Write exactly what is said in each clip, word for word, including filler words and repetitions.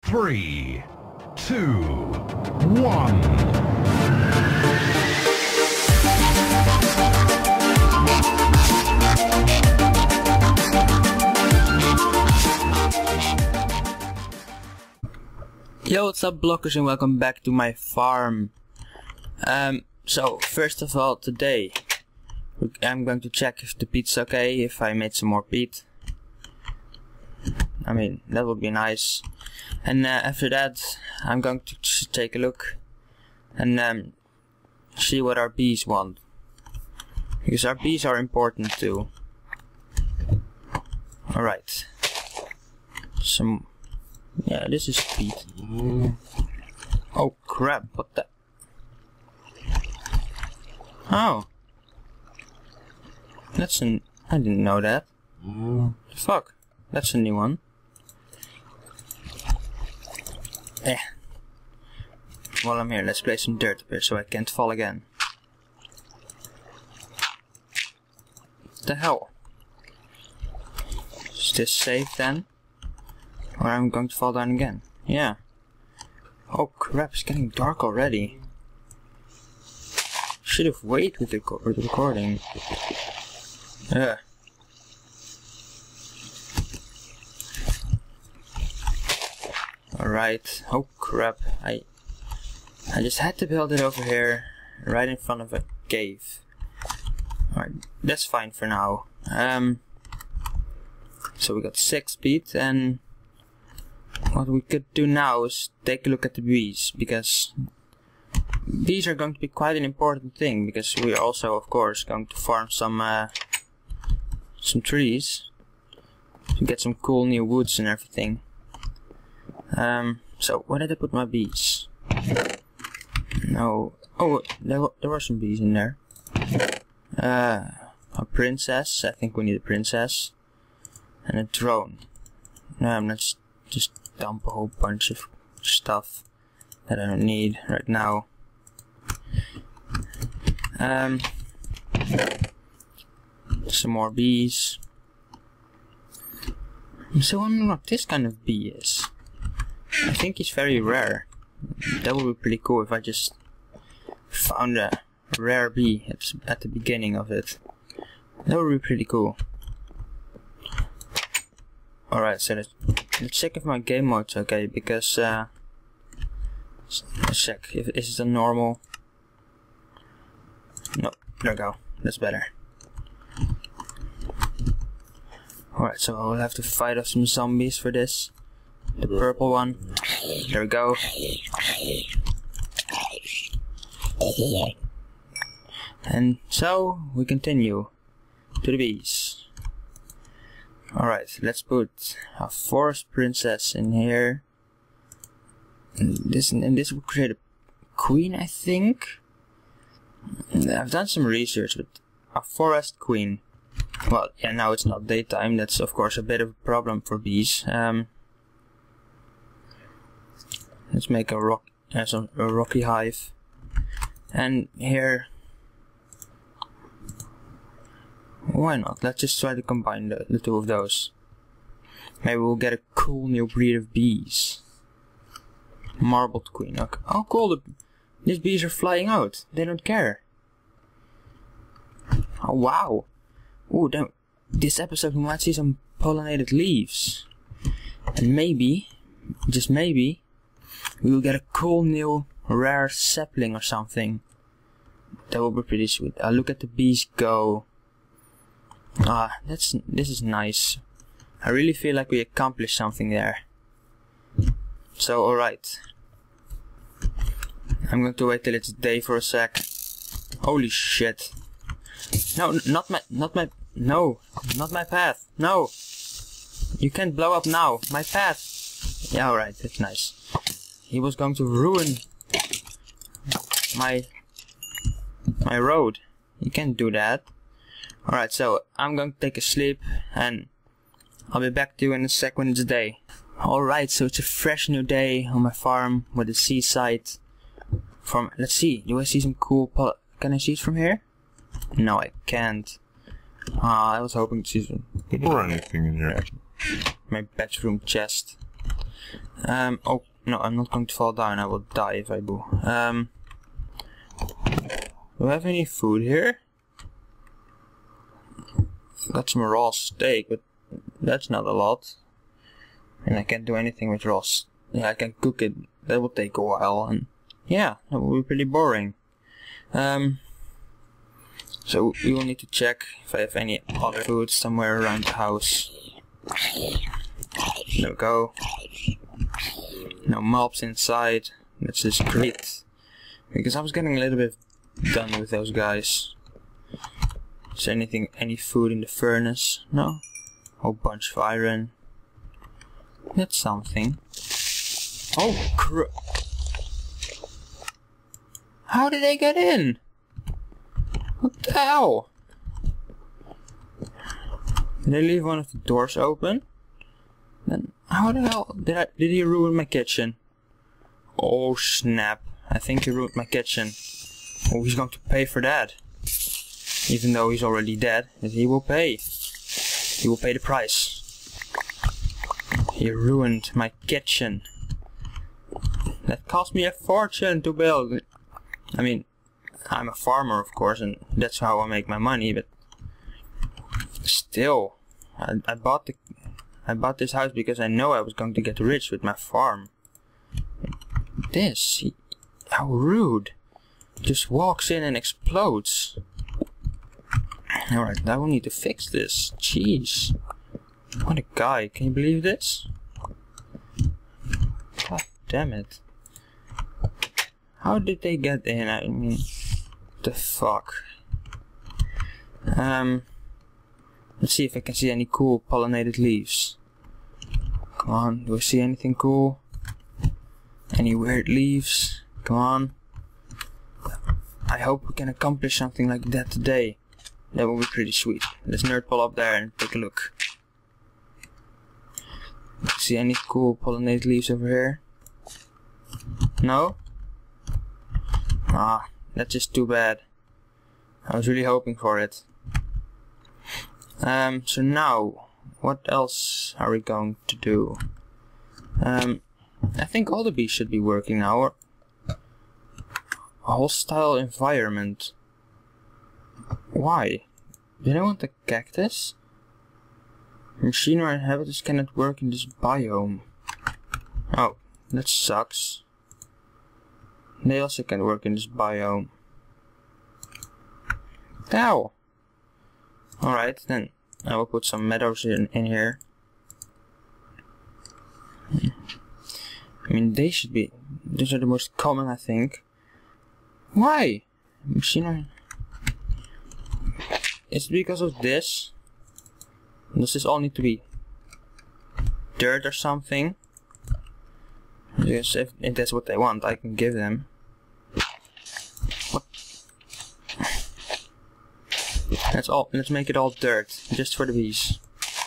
Three, two, one. Yo, what's up blockers, and welcome back to my farm. Um, so, first of all, today I'm going to check if the peat's okay, if I made some more peat. I mean, that would be nice. And uh, after that, I'm going to take a look and um, see what our bees want. Because our bees are important too. Alright. Some... Yeah, this is peat. Oh crap, what the... Oh. That's an... I didn't know that. Fuck. That's a new one. Eh. While I'm here, let's place some dirt up here so I can't fall again. What the hell? Is this safe then? Or I'm going to fall down again? Yeah. Oh crap, it's getting dark already. Should have waited with the, with the recording. Ugh. Alright. Oh crap. I I just had to build it over here, right in front of a cave. Alright, that's fine for now. Um so we got six peat, and what we could do now is take a look at the bees, because bees are going to be quite an important thing, because we are also of course going to farm some uh, some trees to get some cool new woods and everything. Um, so where did I put my bees? No, oh, there were, there were some bees in there. Uh, a princess, I think we need a princess. And a drone. No, I'm not just, just dump a whole bunch of stuff that I don't need right now. Um, some more bees. I'm so wondering what this kind of bee is. I think it's very rare. That would be pretty cool if I just found a rare bee at, at the beginning of it. That would be pretty cool. Alright, so let's, let's check if my game mode's okay, because uh, let's check if is it a normal. No, there we go. That's better. Alright, so I'll have to fight off some zombies for this. The purple one. There we go. And so we continue to the bees. Alright, let's put a forest princess in here. And this and this will create a queen, I think. I've done some research, but a forest queen. Well, yeah, now it's not daytime. That's of course a bit of a problem for bees. Um, let's make a rock, uh, some, a rocky hive, and here. Why not? Let's just try to combine the, the two of those. Maybe we'll get a cool new breed of bees. Marbled queen. Okay. Oh cool, the, these bees are flying out. They don't care. Oh wow. Ooh, then, this episode we might see some pollinated leaves. And maybe, just maybe, we will get a cool new rare sapling or something. That will be pretty sweet. Uh, look at the bees go. Ah, that's this is nice. I really feel like we accomplished something there. So, alright. I'm going to wait till it's day for a sec. Holy shit. No, not my, not my, no, not my path. No. You can't blow up now. My path. Yeah, alright, that's nice. He was going to ruin my, my road. You can't do that. Alright, so I'm going to take a sleep, and I'll be back to you in a sec when it's day. Alright, so it's a fresh new day on my farm with the seaside. From, let's see, do I see some cool pol- can I see it from here? No, I can't. Ah, uh, I was hoping to see some... or anything in here. My bedroom chest. Um, oh, no, I'm not going to fall down. I will die if I do. Um, do I have any food here? Got some raw steak, but that's not a lot. And I can't do anything with raw steak. Yeah, I can cook it. That will take a while. And yeah, that will be pretty boring. Um, so we will need to check if I have any other food somewhere around the house. There we go. No mobs inside. That's just great. Because I was getting a little bit done with those guys. Is there anything, any food in the furnace? No? Whole bunch of iron. That's something. Oh, cr- How did they get in? What the hell? Did they leave one of the doors open? Then how the hell did I did he ruin my kitchen? Oh snap! I think he ruined my kitchen. Oh, he's going to pay for that. Even though he's already dead, he will pay. He will pay the price. He ruined my kitchen. That cost me a fortune to build. I mean, I'm a farmer, of course, and that's how I make my money. But still, I, I bought the I bought this house because I know I was going to get rich with my farm. This, he, how rude! Just walks in and explodes. Alright, I will need to fix this. Jeez. What a guy. Can you believe this? God damn it. How did they get in? I mean, the fuck. Um, let's see if I can see any cool pollinated leaves. Come on, do I see anything cool? Any weird leaves? Come on. I hope we can accomplish something like that today. That will be pretty sweet. Let's nerd pull up there and take a look. See any cool pollinated leaves over here? No? Ah, that's just too bad. I was really hoping for it. Um, so now, what else are we going to do? Um, I think all the bees should be working now. Or a hostile environment. Why? Did I want a cactus? Machine or inhabitants cannot work in this biome. Oh, that sucks. They also can work in this biome. Ow! Alright, then I will put some meadows in, in here. I mean, they should be... These are the most common, I think. Why? Machinery... Is it because of this? Does this all need to be dirt or something? Because if, if that's what they want, I can give them. What? That's all. Let's make it all dirt, just for the bees.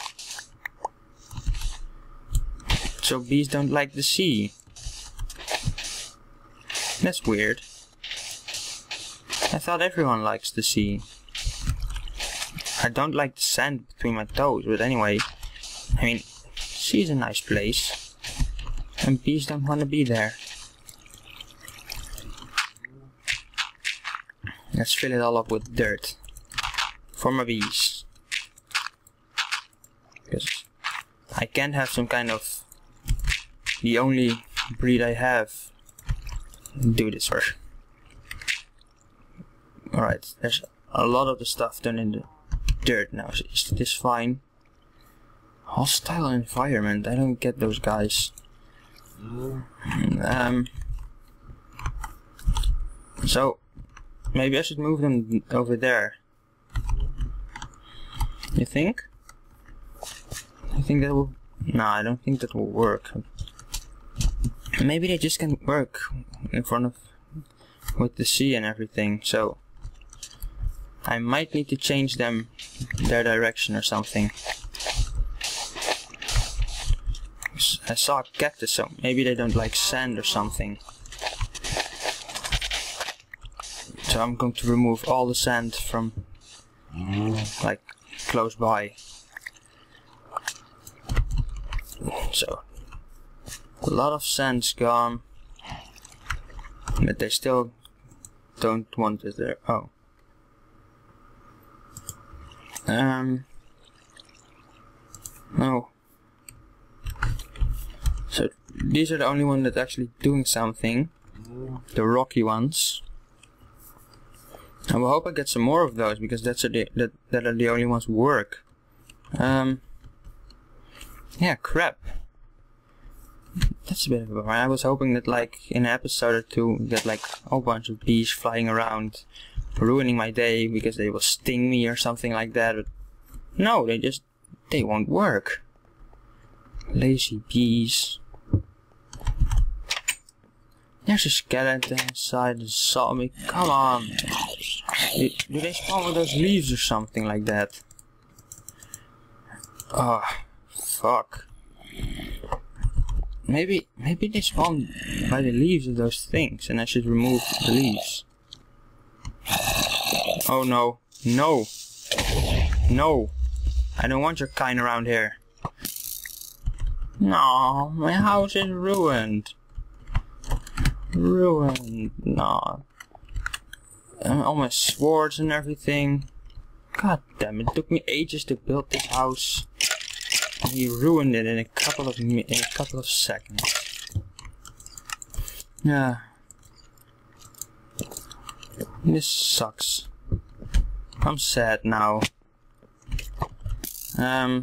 So bees don't like the sea. That's weird. I thought everyone likes the sea. I don't like the sand between my toes, but anyway, I mean, sea's a nice place, and bees don't want to be there. Let's fill it all up with dirt for my bees, because I can't have some kind of the only breed I have do this work. Alright, there's a lot of the stuff done in the dirt now. Is this fine? Hostile environment. I don't get those guys. Um. So maybe I should move them over there. You think? I think that will. No, I don't think that will work. Maybe they just can work in front of with the sea and everything. So I might need to change them, their direction or something. I saw a cactus, so maybe they don't like sand or something. So I'm going to remove all the sand from, like, close by. So A lot of sand's gone. But they still don't want it there. Oh. Um. No. So these are the only ones that's actually doing something. The rocky ones. I will hope I get some more of those because that's a, that that are the only ones who work. Um. Yeah, crap. That's a bit of a bummer. I was hoping that like in an episode or two we get like a whole bunch of bees flying around, ruining my day because they will sting me or something like that. But no, they just they won't work. Lazy bees. There's a skeleton inside the zombie. Come on. Do, do they spawn with those leaves or something like that? Oh, fuck. Maybe, maybe they spawn by the leaves of those things and I should remove the leaves. Oh no. No. No. I don't want your kind around here. No, my house is ruined. Ruined. No. And all my swords and everything. God damn it, it took me ages to build this house. And he ruined it in a couple of mi in a couple of seconds. Yeah. This sucks. I'm sad now. Um.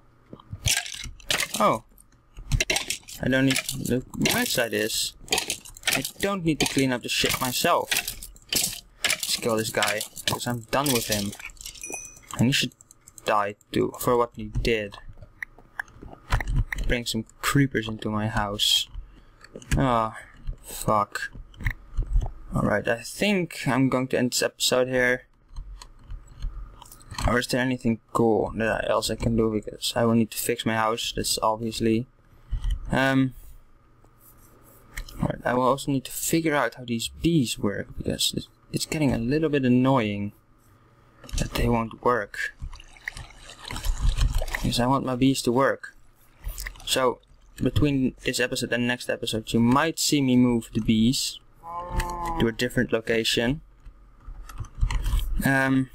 Oh. I don't need. The right side is. I don't need to clean up the shit myself. Let's kill this guy because I'm done with him. And he should die too for what he did. Bring some creepers into my house. Ah, oh, fuck. Alright, I think I'm going to end this episode here. Or is there anything cool that else I can do? Because I will need to fix my house, that's obviously. Um, Alright, I will also need to figure out how these bees work. Because it's, it's getting a little bit annoying that they won't work. Because I want my bees to work. So, between this episode and next episode, you might see me move the bees to a different location. Um,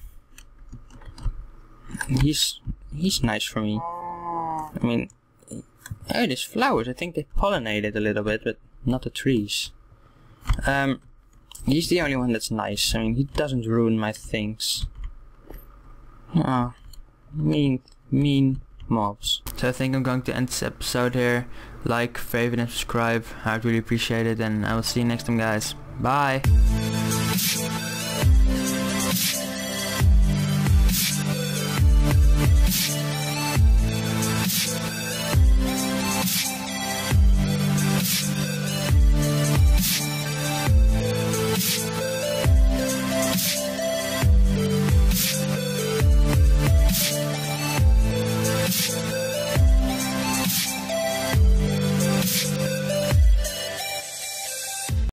he's he's nice for me. I mean, oh, there's flowers. I think they pollinated a little bit, but not the trees. Um, he's the only one that's nice. I mean, he doesn't ruin my things. Ah, mean, mean. Mobs. So I think I'm going to end this episode here. Like, favorite and subscribe. I'd really appreciate it, and I will see you next time, guys. Bye.